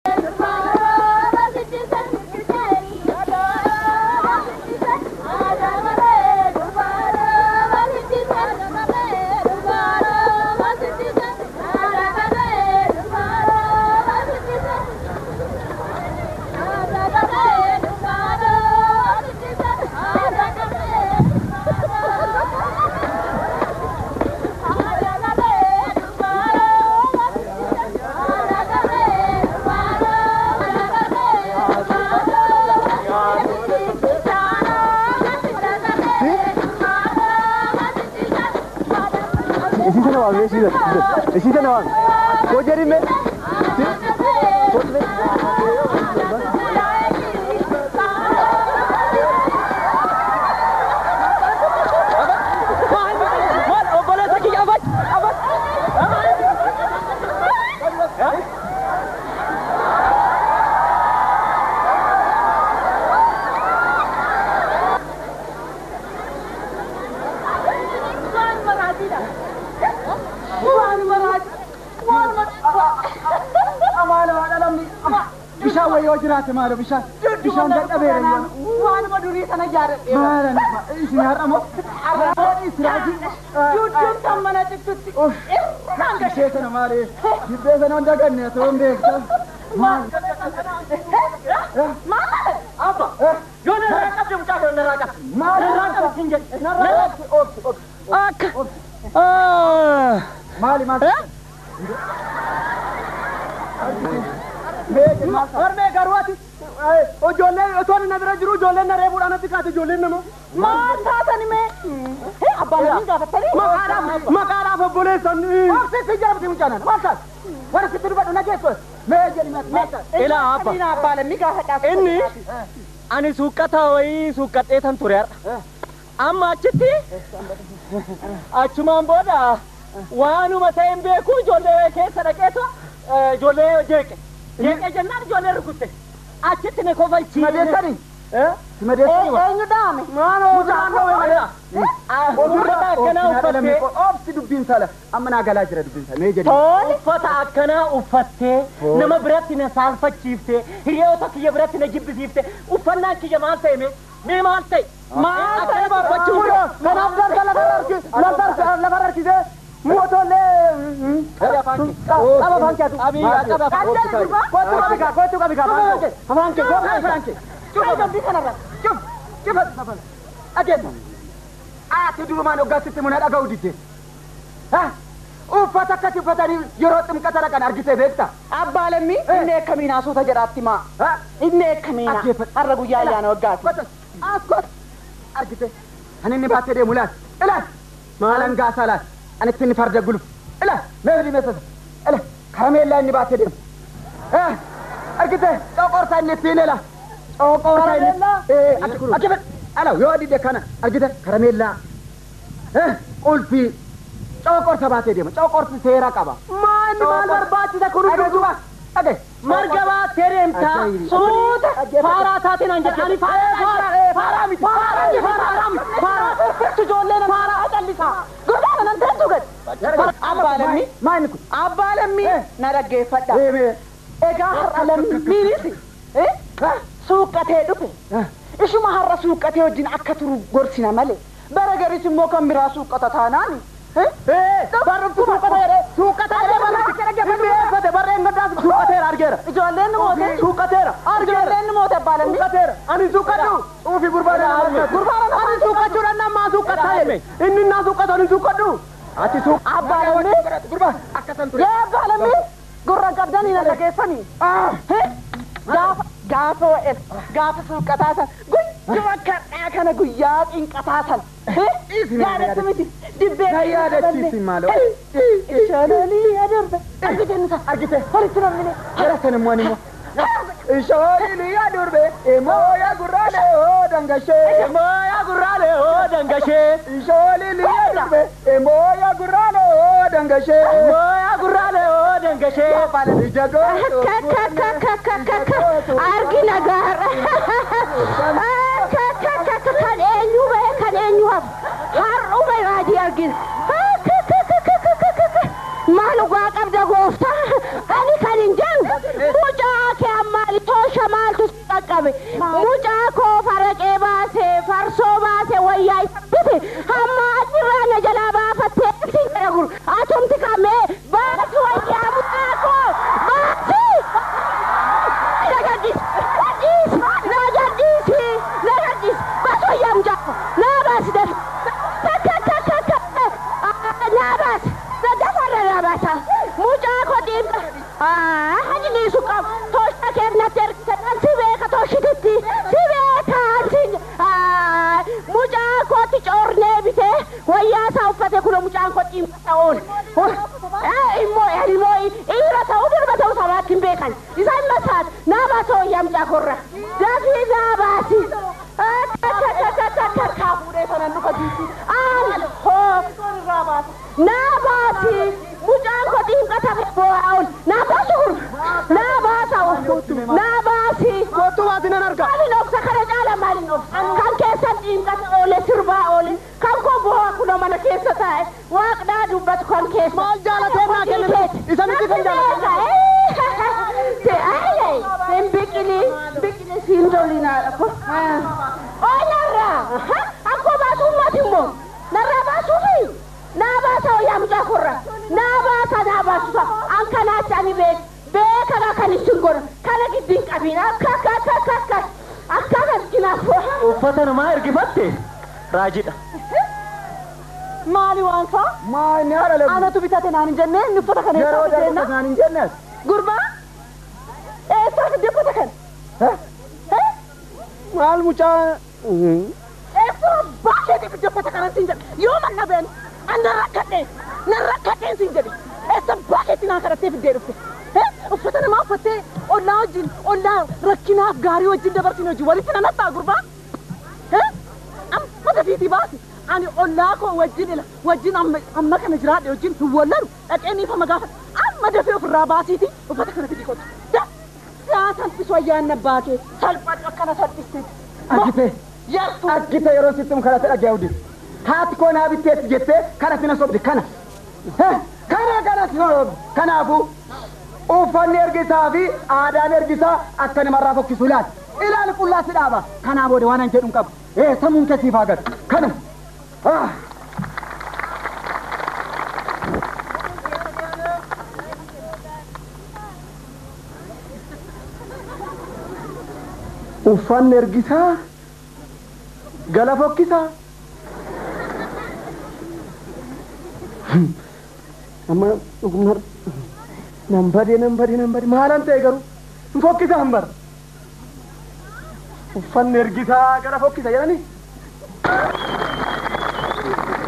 Decide no. Oye, dime. وجرات ماله بشان دقبيرنا وانا مدوري سنه جار ماله ايش يحرموا حرموا اسراجي جود تمنا تكتت ما شيتنا مالي يبيزنا ندغني توم بيك ما ابا جون راقب جمتا نراقب ما نراقب سنجل نراقب اك مالي ما और मैं गरवा थी ओ जोले तोने नजर जरूर जोले न रे बुढ़ाना दिखाते जोले न मार था तनी में हे अब्बा नहीं जा सकता मकारा बोले सन और से जब तुम जाना मार सा वर से तेरे बटना के को मैं जरी मैं एला आप ina अब्बा ने निगाह हटा इन्नी अनि सुकता वही सुकते थन तुरे amma chitti achuma boda wanu matayen be ku jolle ke sadaqeto jolle jeke jeke jannar jolle rukutte achitti ne ko falchi madesani madesani enyu dame mano mutano wala ufata kana ufatte obsi dubbin sala amana gala jira dubbin sala me jadi ufata kana ufatte nama bratti ne salfachifte hiriyo takiye bratti ne gibbisifte ufanna ki jamal teme me malte ما تبغى بتشوفه كنا أفضل كلا لفرر كذا موتو ليه أبى فانك أبي كوتو كابي فانك شوف أجد كنا شوف أجد تدور ما نقص تمنى أقودي ها وفتك تفتني يروتم كتلا كان أرجع بيتا أبالمي إنك كمينا سوتا جراتي ما إنك كمينا أرجو يا أنا وقعت أسكت أرجع أنا نبات ده مولات إلا مالن قاسالات أنا تني فرد قلوب إلا ما بدي مسد إلا كرامي الله نبات ده أرجع تقول سني فين إلا تقول سني أرجع ألا يودي ده كنا أرجع كرامي الله قول في تقول سبات ده تقول سيرا كابا ما نمال برباد ده كروب أده مرجبا تريمتا صوت فاراتات نانجتي فارا تجولنا فارا أجلسا قدامنا نترجوك أبالمي ما ينكو أبالمي نرجع فدا إجار ألمي مينيسي سوقته دوبه إيشو مهار سوقته وجين أكترو غرسنا ماله برجري سموكم براسو كتاتاناني barru suukatera barre barre ngadas suukatera argera ijoolleen moote suukatera argera moote baalan suukatera ani suukatu ufi gurbana ani suukatu ranna ma suukata yeme inni na suukata ani suukatu ati suuk abaalame gurba akkatan ture ya abaalame gurra qabdani na dhageessani gaafa suukataasa guyyaa kana guyyaa qinqataasan yaadatti miti dibbee yaadatti maalo ishaalali yaadarte argite horitti namni haratan moonimo ishaalali yaadurbe emoya gurrale o dangashe emoya gurrale o dangashe ishaalali yaadurbe emoya gurrale o dangashe emoya gurrale o dangashe jago argi nagar kan enyu har ubay wadi argin malu gwa qabda gofta ani kan injan buja ke qabe mucaa koo faraqee baasee farsoo baasee wayyaa itti hamma ajirraa na jalaa baafattee si jedhagur atumti kamee baasi wayyaa mucaa koo baasi nagadis baas wayyaa mucaa koo naa baasi def naa baasi dafarra naa baasa mucaa koo diimta hajni suqam toshta keefna terkisan sibeeka toshititti sibeeka mucaa kooti coornee bite wayyaa isaa uffate kuno mucaan koo diimta ta'uun ilmoo dhiira ta'uu dirba ta'uu sabaatti hin beekan isa hin masaat naa baasa wayyaa mucaa koorra dafii naa baasi kaafuudhee sanan dhufa jiiti naa baasi mucaan koo diimta tafe bo'aa'uun naa baasi naa baasa'u naa baasi kootu baasi nan arga maalin obsa kana caala maalin obsa kan keessan diimqata oole sirbaa oole kan koo bo'aa kuno mana keessa taa'e waaqdhaa dubbatu kan keessa maal jaalatee naa kenne isa miti kan jaalata hin biqili siin dolinaadha ko narraa akkoo baasu ummati immoo narraa baasuufi naa baasa wayyaa mucaa korra naa baasa an kanaatti ani beekaga kan isin godha kana giddiin qabiin akka jinaafoo uffata namaa ergifatte raajidha maali waan faa maani haadha lebu anatu bitate naan hin jenne inni uffata kana yeroo deemte naan hin jenne gurbaa eessaa fidde uffata kana maal mucaa eessoo baasheetii fidde uffata kanatti hin jenne yoo manna been anna rakkadheen siin jedhe eessa baasheetti naa kadhattee fiddee dhufte uffata namaa uffattee ollaa rakkinaaf gaarii wajjin dabarsin hojii walitti nanattaa gurbaa amma dafiitii baasi ani ollaa koo wajjin amma kana jiraadhe wajjin hin wallalu dhaqee niifama gaafa amma dafee ofirraa baasiiti uffata kana fidii qotu yaa salphisu ayyaanna baakee salphadhu akkana salphiste Agite yeroo sittum kana fedha gaawdi haati koo naa bitteetti jettee kana fina sobdi kana kanaafu uffanni ergisaa fi aadaan ergisaa akka namarraa fokkisu laati ilaali qullaasi dhaaba kanaa booda waan an jedhu qabu samuun kessiif haa gatu kana uffanni ergisaa gala fokkisaa amma nambari maalan ta'e garuu hin fokkisa hambar uffanni ergisaa gara fokkisa jedhani